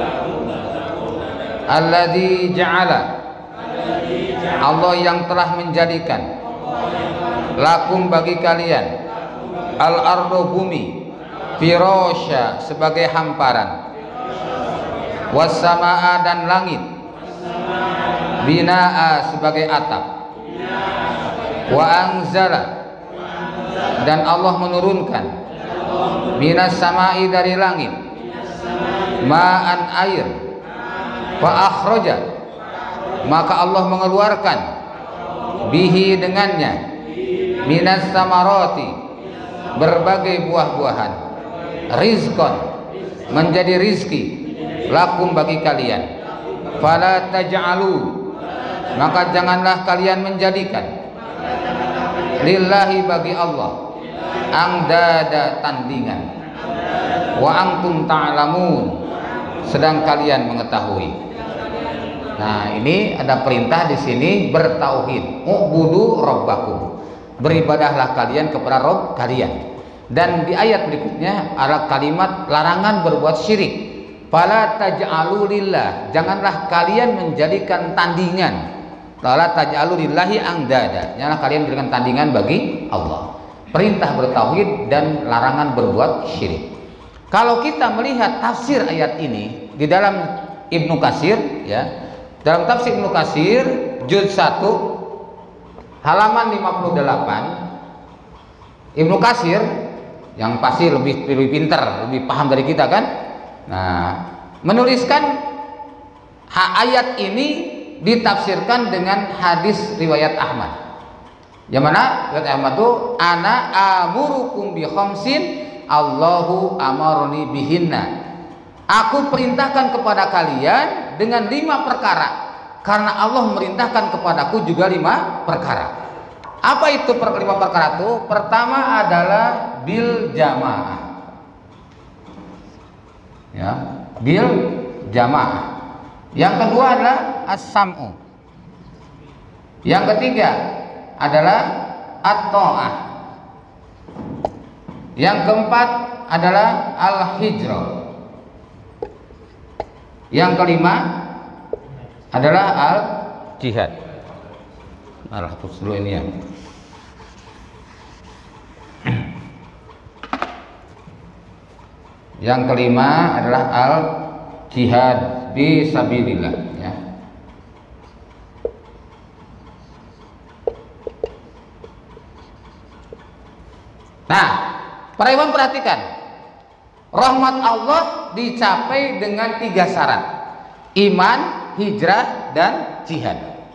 Alladzi ja'ala, Allah yang telah menjadikan. Lakum, bagi kalian. Al-ardu, bumi. Firasya, sebagai hamparan. Was-samaa, dan langit. Binaa, sebagai atap. Wa anzala, dan Allah menurunkan. Minas samai, dari langit. Ma'an, air. Fa akhraja, maka Allah mengeluarkan. Bihi, dengannya. Minas samarati, berbagai buah-buahan. Rizqan, menjadi rizki. Lakum, bagi kalian. fala taj'alu, maka janganlah kalian menjadikan lillahi bagi Allah andada tandingan, wa antum ta'lamun, sedang kalian mengetahui. Nah, ini ada perintah di sini bertauhid, ubudu rabbakum, beribadahlah kalian kepada Rabb kalian. Dan di ayat berikutnya ada kalimat larangan berbuat syirik, fala taj'alu lillah, janganlah kalian menjadikan tandingan, fala taj'alu lillahi andada, janganlah kalian menjadikan tandingan bagi Allah. Perintah bertauhid dan larangan berbuat syirik. Kalau kita melihat tafsir ayat ini di dalam Ibnu Katsir, ya, dalam tafsir Ibnu Katsir juz satu halaman lima puluh delapan, Ibnu Katsir yang pasti lebih lebih pintar, lebih paham dari kita kan, nah, menuliskan ayat ini ditafsirkan dengan hadis riwayat Ahmad. Yang mana riwayat Ahmad itu ana amurukum bi khamsin Allahu amaroni bihinna, aku perintahkan kepada kalian dengan lima perkara karena Allah memerintahkan kepadaku juga lima perkara. Apa itu per lima perkara itu? Pertama adalah bil jamaah, ya, bil jamaah. Yang kedua adalah as-sam'u. Yang ketiga adalah at-ta'ah. Yang keempat adalah al-hijrah. Yang kelima adalah al-jihad. Nah, hapus dulu ini ya. Yang kelima adalah al-jihad fi sabilillah, ya. Nah, para imam perhatikan, rahmat Allah dicapai dengan tiga syarat: iman, hijrah, dan jihad.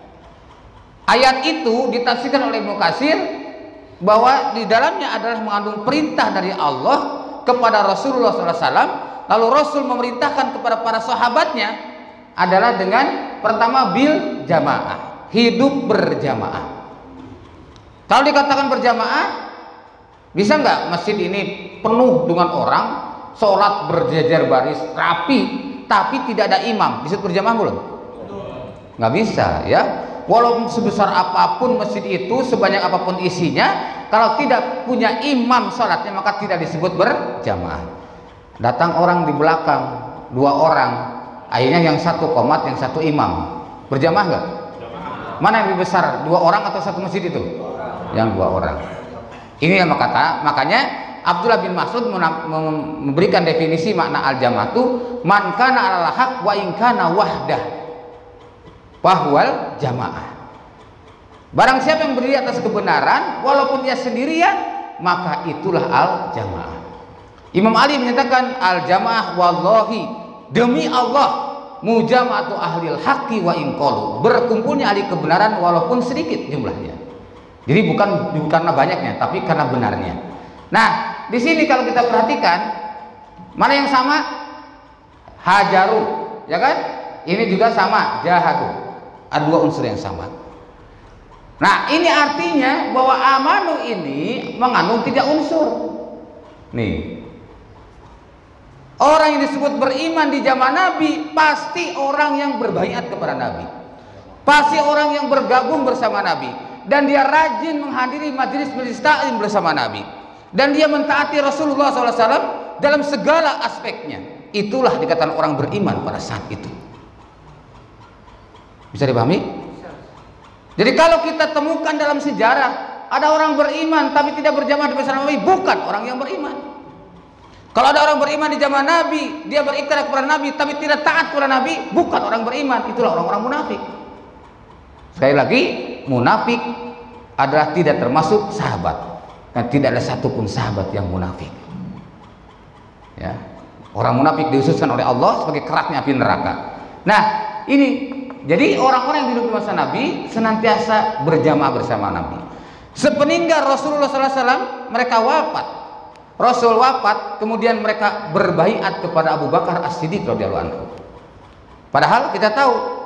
Ayat itu ditafsirkan oleh Ibnu Katsir bahwa di dalamnya adalah mengandung perintah dari Allah kepada Rasulullah shallallahu alaihi wasallam, lalu Rasul memerintahkan kepada para sahabatnya adalah dengan pertama bil jamaah, hidup berjamaah. Kalau dikatakan berjamaah, bisa nggak masjid ini penuh dengan orang, sholat berjejer baris rapi, tapi tidak ada imam, disebut berjamaah belum? Nggak bisa, ya. Walaupun sebesar apapun masjid itu, sebanyak apapun isinya, kalau tidak punya imam sholatnya maka tidak disebut berjamaah. Datang orang di belakang, dua orang, akhirnya yang satu qomat, yang satu imam, berjamaah nggak? Mana yang lebih besar, dua orang atau satu masjid itu? Yang dua orang. Ini yang kata, makanya Abdullah bin Mas'ud memberikan definisi makna al-jamaah itu man kana alal haq wa in kana wahdah wahwal jamaah. Barang siapa yang berdiri atas kebenaran walaupun dia sendirian, maka itulah al-jamaah. Imam Ali menyatakan al-jamaah wallahi, demi Allah, mujama'atu ahlil haqqi wa in qalu, berkumpulnya ahli kebenaran walaupun sedikit jumlahnya. Jadi bukan bukan karena banyaknya, tapi karena benarnya. Nah, di sini kalau kita perhatikan, mana yang sama? Hajaru, ya kan? Ini juga sama, jahadu. Ada dua unsur yang sama. Nah, ini artinya bahwa amanu ini mengandung tiga unsur. Nih, orang yang disebut beriman di zaman Nabi pasti orang yang berbaiat kepada Nabi, pasti orang yang bergabung bersama Nabi, dan dia rajin menghadiri majelis-majelis taklim bersama Nabi, dan dia mentaati Rasulullah shallallahu alaihi wasallam dalam segala aspeknya. Itulah dikatakan orang beriman pada saat itu. Bisa dipahami? Jadi kalau kita temukan dalam sejarah ada orang beriman tapi tidak berjamaah bersama Nabi, bukan orang yang beriman. Kalau ada orang beriman di zaman Nabi, dia berikrar kepada Nabi tapi tidak taat kepada Nabi, bukan orang beriman. Itulah orang-orang munafik. Sekali lagi, munafik adalah tidak termasuk sahabat, dan tidak ada satupun sahabat yang munafik. Ya, orang munafik diususkan oleh Allah sebagai keraknya api neraka. Nah, ini jadi orang-orang yang hidup di masa Nabi senantiasa berjamaah bersama Nabi. Sepeninggal Rasulullah shallallahu alaihi wasallam, mereka wafat. Rasul wafat, kemudian mereka berbaiat kepada Abu Bakar As-Siddiq radhiyallahu anhu. Padahal kita tahu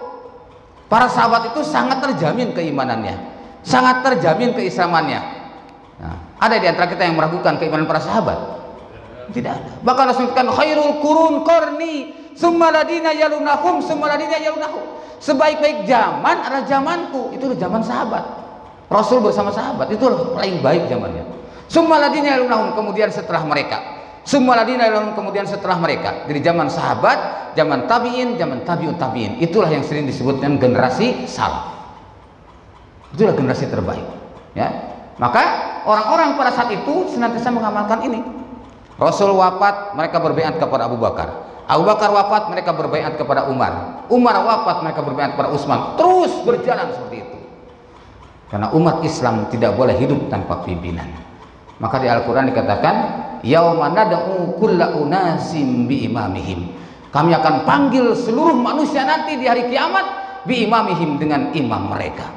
Para sahabat itu sangat terjamin keimanannya, sangat terjamin keislamannya. Nah, ada di antara kita yang meragukan keimanan para sahabat? Tidak ada. Bahkan Rasul mengatakan khairul qurun qarni, summa ladina yalunahum, summa ladina yalunahum. Sebaik-baik zaman adalah zamanku. Itu zaman sahabat. Rasul bersama sahabat itu paling baik zamannya. Summa ladina yalunahum, kemudian setelah mereka. Summa ladina yalunahum, kemudian setelah mereka. Jadi zaman sahabat, zaman tabi'in, zaman tabi'ut tabi'in. Itulah yang sering disebutkan generasi salaf. Itulah generasi terbaik. Ya. Maka orang-orang pada saat itu senantiasa mengamalkan ini. Rasul wafat, mereka berbaiat kepada Abu Bakar. Abu Bakar wafat, mereka berbaiat kepada Umar. Umar wafat, mereka berbaiat kepada Utsman. Terus berjalan seperti itu. Karena umat Islam tidak boleh hidup tanpa pimpinan. Maka di Al-Quran dikatakan, yauma nad'u kulla unasim bi imamihim. Kami akan panggil seluruh manusia nanti di hari kiamat bi imamihim, dengan imam mereka.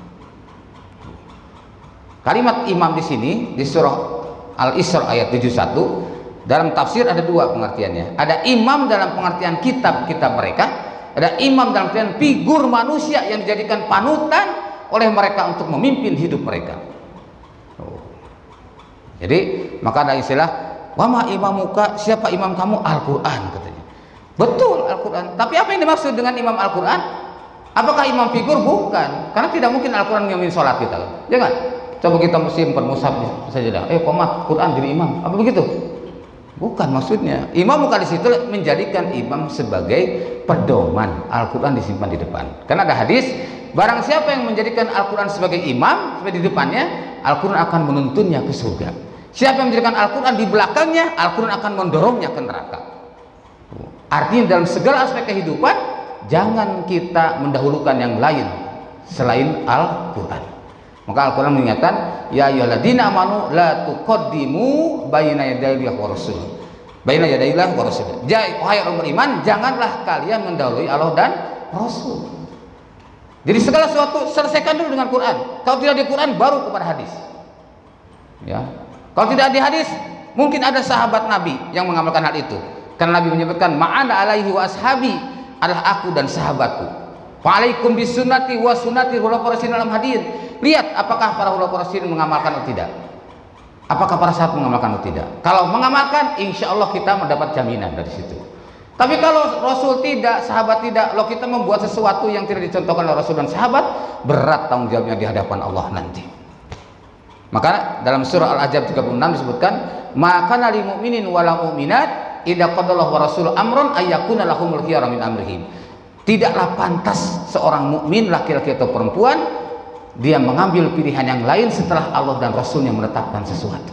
Kalimat imam di sini di surah Al-Isra ayat tujuh puluh satu, dalam tafsir ada dua pengertiannya. Ada imam dalam pengertian kitab-kitab mereka, ada imam dalam pengertian figur manusia yang dijadikan panutan oleh mereka untuk memimpin hidup mereka. Oh. Jadi maka ada istilah wama imamuka, siapa imam kamu? Al-Quran, katanya. Betul, Al-Quran. Tapi apa yang dimaksud dengan imam Al-Quran? Apakah imam figur? Bukan. Karena tidak mungkin Al-Quran memimpin sholat kita. Jangan. Coba kita simpan mushaf saja dah. Eh, komat Quran jadi imam. Apa begitu? Bukan maksudnya. Imam bukan di situ menjadikan imam sebagai pedoman. Al-Quran disimpan di depan. Karena ada hadis, barang siapa yang menjadikan Al-Quran sebagai imam, sebagai di depannya, Al-Quran akan menuntunnya ke surga. Siapa yang menjadikan Al-Quran di belakangnya, Al-Quran akan mendorongnya ke neraka. Artinya dalam segala aspek kehidupan, jangan kita mendahulukan yang lain selain Al-Quran. Maka Al-Quran mengingatkan, ya ayyuhalladzina amanu la tuqaddimu baina yadayillahi wa rasul. Baina yadayillahi wa rasul. Jadi wahai orang beriman, janganlah kalian mendahului Allah dan Rasul. Jadi segala sesuatu selesaikan dulu dengan Quran. Kalau tidak di Quran, baru kepada hadis. Ya. Kalau tidak di hadis, mungkin ada sahabat Nabi yang mengamalkan hal itu. Karena Nabi menyebutkan, ma'ana alaihi wa ashabi, adalah aku dan sahabatku. Wa'alaikum bisunnati wa sunnati khulafaur rasyidin dalam hadis. Lihat apakah para khulafaur rasyidin mengamalkan atau tidak. Apakah para sahabat mengamalkan atau tidak. Kalau mengamalkan, insya Allah kita mendapat jaminan dari situ. Tapi kalau Rasul tidak, sahabat tidak, kalau kita membuat sesuatu yang tidak dicontohkan oleh Rasul dan sahabat, berat tanggung jawabnya di hadapan Allah nanti. Maka dalam surah Al-Ahzab tiga puluh enam disebutkan, maka nali mu'minin wala mu'minat idza qadallahu wa rasul amron ayyakuna lahumul khiyara min amrihim. Tidaklah pantas seorang mukmin laki-laki atau perempuan dia mengambil pilihan yang lain setelah Allah dan Rasulnya menetapkan sesuatu.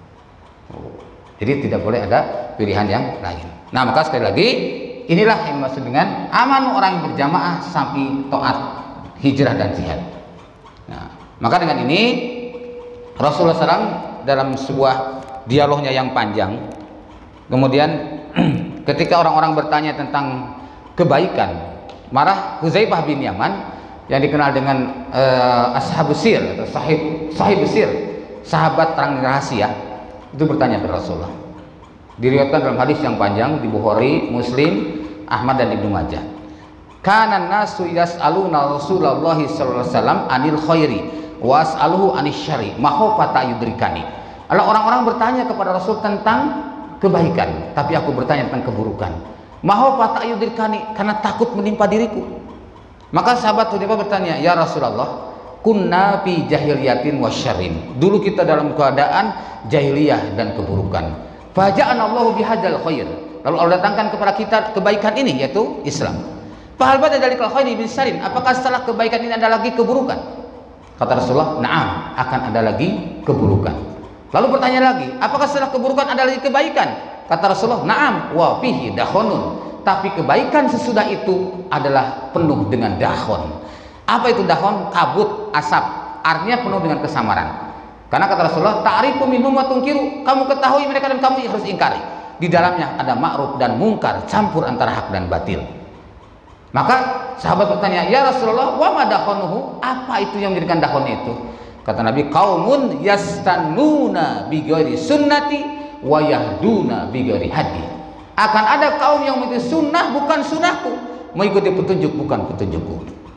Jadi tidak boleh ada pilihan yang lain. Nah, maka sekali lagi, inilah yang dimaksud dengan aman orang yang berjamaah sampai taat hijrah dan jihad. Nah, maka dengan ini Rasulullah shallallahu alaihi wasallam dalam sebuah dialognya yang panjang, kemudian ketika orang-orang bertanya tentang kebaikan, marah Huzaifah bin Yaman yang dikenal dengan uh, Ashabus Sir atau sahib sahib sir, sahabat terang rahasia, itu bertanya kepada Rasulullah. Diriwayatkan dalam hadis yang panjang di Bukhari, Muslim, Ahmad dan Ibnu Majah. Kana nasu yas'aluna Rasulullah sallallahu alaihi wasallam anil khairi wa as'aluhu anis syarri mahofata yudrikani. Kalau orang-orang bertanya kepada Rasul tentang kebaikan, tapi aku bertanya tentang keburukan. Mahofata yudrikani, karena takut menimpa diriku. Maka sahabat Hudaifah bertanya, ya Rasulullah, kunna fi jahiliyatin wasyarrin. Dulu kita dalam keadaan jahiliyah dan keburukan. Faja'ana Allahu bihadzal khair. Lalu Allah datangkan kepada kita kebaikan ini, yaitu Islam. Fahal ba'da dzalikal khairi min syarrin? Apakah setelah kebaikan ini ada lagi keburukan? Kata Rasulullah, na'am, akan ada lagi keburukan. Lalu pertanyaan lagi, apakah setelah keburukan ada lagi kebaikan? Kata Rasulullah, na'am wa fihi dakhonun. Tapi kebaikan sesudah itu adalah penuh dengan dakhon. Apa itu dakhon? Kabut, asap. Artinya penuh dengan kesamaran. Karena kata Rasulullah, ta'rifu minhum wa tunkiru. Kamu ketahui mereka dan kamu harus ingkari. Di dalamnya ada ma'ruf dan mungkar, campur antara hak dan batil. Maka sahabat bertanya, ya Rasulullah, wa ma dakhonuhu? Apa itu yang menjadikan dakhon itu? Kata Nabi, qaumun yastannuna bi ghairi sunnati wa yahduna bi ghairi hadi. Akan ada kaum yang mengikuti sunnah bukan sunnahku, mengikuti petunjuk bukan petunjukku.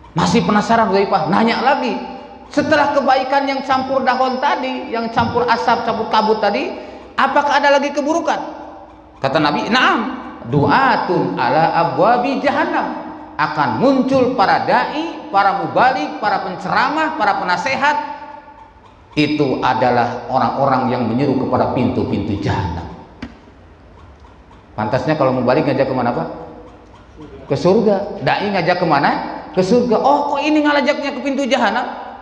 Masih penasaran Hudzaifah, nanya lagi. Setelah kebaikan yang campur dahon tadi, yang campur asap, campur kabut tadi, apakah ada lagi keburukan? Kata Nabi, "Na'am, du'atun ala abwabi jahannam." Akan muncul para dai, para mubalik, para penceramah, para penasehat. Itu adalah orang-orang yang menyeru kepada pintu-pintu jahanam. Pantasnya kalau mubalik ngajak kemana Pak? Ke surga. Dai ngajak kemana? Ke surga. Oh, kok ini ngalajaknya ke pintu jahanam?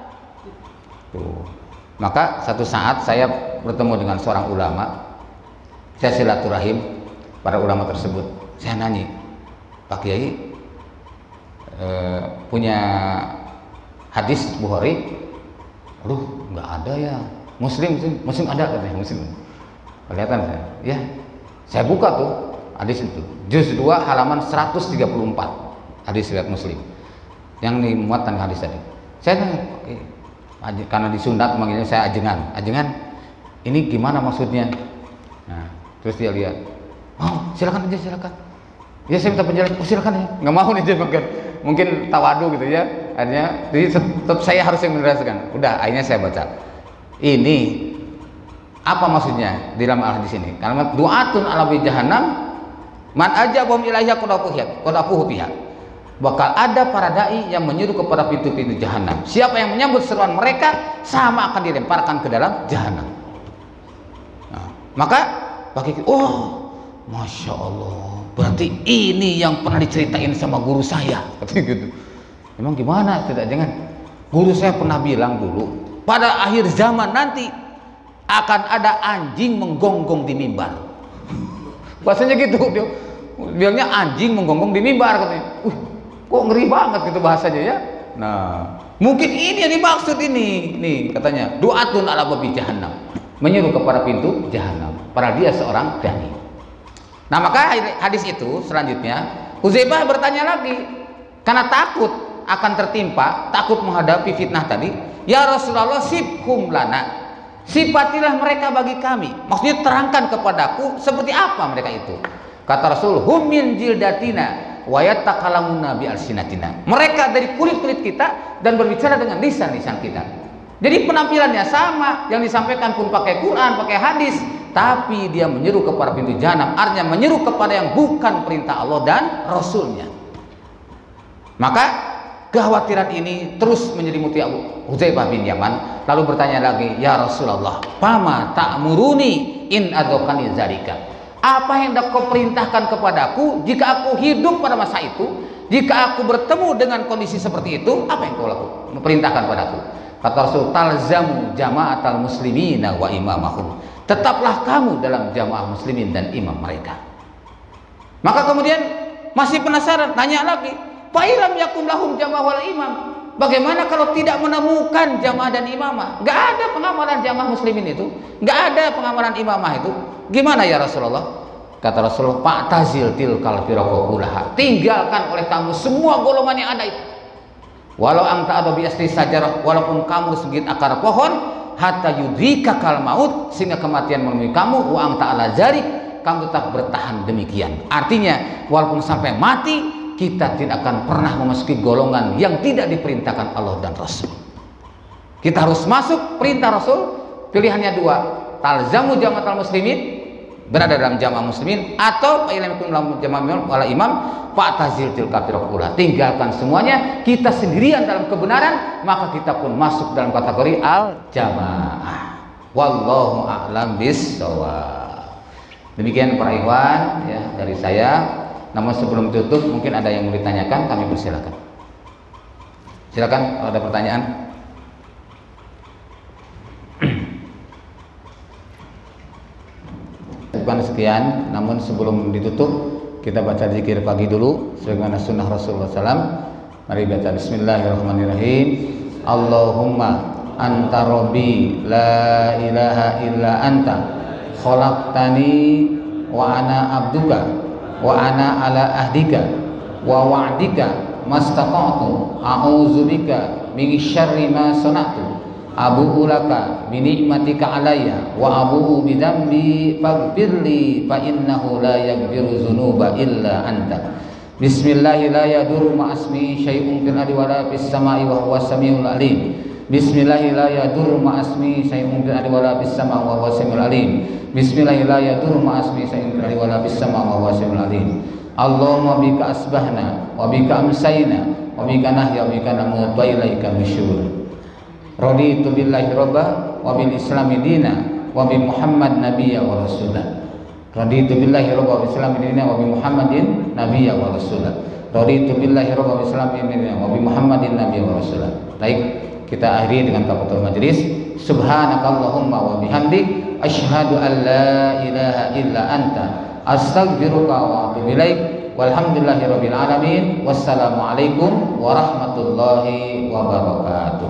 Tuh. Maka satu saat saya bertemu dengan seorang ulama. Saya silaturahim para ulama tersebut. Saya nanya, Pak Kiai e, punya hadis Bukhari? Aduh, nggak ada ya. Muslim, muslim, muslim ada katanya, muslim. Kelihatan saya. Ya, saya buka tuh hadis itu. Juz dua halaman seratus tiga puluh empat. Hadis riwayat Muslim. Yang dimuatkan hadis tadi. Saya tanya, Oke, karena disunat manggilnya saya ajengan. Ajengan, ini gimana maksudnya? Nah, terus dia lihat. Oh, silakan aja, silakan. Ya, saya minta penjelasan. Oh, silakan ya. Nggak mau nih dia mungkin, mungkin tawadu gitu ya. Akhirnya, jadi tetap saya harus yang menjelaskan. Udah, akhirnya saya baca. Ini apa maksudnya di dalam hadis ini? Kalimat du'atun ala bi jahannam man ajabahum ilaiha qadafuhu qadafuhu biha. Bakal ada para dai yang menyuruh kepada pintu-pintu jahanam. Siapa yang menyambut seruan mereka sama akan dilemparkan ke dalam jahanam. Nah, maka pakai oh, masya Allah. Berarti ini yang pernah diceritain sama guru saya. Gitu. Emang gimana? Tidak jangan. Guru saya pernah bilang dulu, pada akhir zaman nanti akan ada anjing menggonggong di mimbar. Bahasanya gitu dia. Bilangnya anjing menggonggong di mimbar katanya. Uh, kok ngeri banget gitu bahasanya ya. Nah, mungkin ini yang dimaksud ini. Nih katanya, du'atun ala babi jahannam. Menyuruh kepada pintu jahanam. Padahal dia seorang dai. Nah, maka hadis itu selanjutnya Hudzaifah bertanya lagi karena takut akan tertimpa, takut menghadapi fitnah tadi. Ya Rasulullah, sifhum lana. Sifatilah mereka bagi kami. Maksudnya terangkan kepadaku seperti apa mereka itu. Kata Rasul, hum min jildatina wa yatakalamuna bi alsinatina. Mereka dari kulit-kulit kita dan berbicara dengan lisan-lisan kita. Jadi penampilannya sama, yang disampaikan pun pakai Quran, pakai hadis, tapi dia menyeru kepada pintu jahanam, artinya menyeru kepada yang bukan perintah Allah dan Rasulnya. Maka kekhawatiran ini terus menyelimuti Abu Hudzaifah bin Yaman, lalu bertanya lagi, ya Rasulullah, fama ta'muruni in adokani zalika. Apa yang hendak kau perintahkan kepadaku jika aku hidup pada masa itu, jika aku bertemu dengan kondisi seperti itu, apa yang kau lakukan? Perintahkan padaku. Kata Rasul, talzamu jama'atal muslimina wa imamahum. Tetaplah kamu dalam jamaah muslimin dan imam mereka. Maka kemudian masih penasaran, tanya lagi, fa ilam yakum lahum jamaah wal imam. Bagaimana kalau tidak menemukan jamaah dan imamah? Enggak ada pengamalan jamaah muslimin itu, enggak ada pengamalan imamah itu. Gimana ya Rasulullah? Kata Rasulullah, fa'tazil tilkal firaqah kullaha. Tinggalkan oleh kamu semua golongan yang ada itu. Walau anta ada bi asli sajarah, walaupun kamu segit akar pohon, hatta yudrika kal maut, sehingga kematian menemui kamu, wa anta ala zalik, kamu tetap bertahan demikian. Artinya, walaupun sampai mati, kita tidak akan pernah memasuki golongan yang tidak diperintahkan Allah dan Rasul. Kita harus masuk perintah Rasul. Pilihannya dua, talzamu jamaatul muslimin, berada dalam jamaah muslimin, atau ilmu dalam jamaah wala imam, fa'tazil tilka firaqah. Tinggalkan semuanya, kita sendirian dalam kebenaran, maka kita pun masuk dalam kategori al jamaah. Wallahu a'lam bissawab. Demikian para ikhwan ya dari saya. Namun sebelum tutup mungkin ada yang mau ditanyakan, kami persilakan. Silakan kalau ada pertanyaan. Bukan sekian, namun sebelum ditutup kita baca zikir pagi dulu sebagaimana sunnah Rasulullah sallallahu alaihi wasallam. Mari baca bismillahirrahmanirrahim. Allahumma anta rabbi la ilaha illa anta khalaqtani wa ana abduka wa ana ala ahdika wa wa'dika mastata'tu a'udzubika min syarri ma sana'tu abu'u laka bi ni'matika alayya wa abu'u bi dzambi faghfirli fa innahu la yaghfiru dzunuba illa anta. Bismillahi la yadurru ma'asmi syai'un fil ardi wala fis sama'i wa huwas samiul alim. Bismillahi la yadurru ma'asmi syai'un fil ardi wala fis sama'i wa huwas samiul alim. Bismillahi la yadurru ma'asmi syai'un fil ardi wala fis sama'i wa huwas samiul alim. Allahumma bika asbahna wa bika amsayna wa bika nahya wa bika namut wa ilaika nusyur. Raditu billahi robba wa bil islami dina wa bi Muhammad nabiyya wa rasulah. Raditu billahi robba wa bil islami dina wa bi Muhammadin nabiyya wa rasulah. Raditu billahi robba wa bil islami dina wa bi Muhammadin nabiyya wa rasulah. Baik, kita akhiri dengan kafatul majlis. Subhanakallahumma wa bihamdik asyhadu an la ilaha illa anta astaghfiruka wa atubu ilaik. Walhamdulillahirabbil alamin. Wassalamualaikum warahmatullahi wabarakatuh.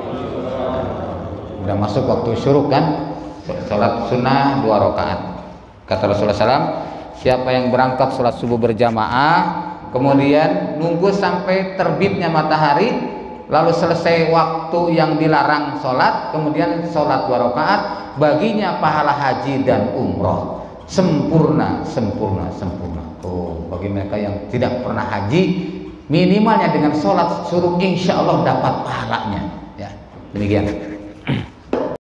Udah masuk waktu syuruk kan? Salat sunnah dua rakaat. Kata Rasulullah shallallahu alaihi wasallam, siapa yang berangkat sholat subuh berjamaah, kemudian nunggu sampai terbitnya matahari, lalu selesai waktu yang dilarang sholat, kemudian sholat dua rakaat, baginya pahala haji dan umroh. Sempurna, sempurna, sempurna. Oh, bagi mereka yang tidak pernah haji, minimalnya dengan sholat suruh insya Allah dapat pahalanya. Ya, demikian.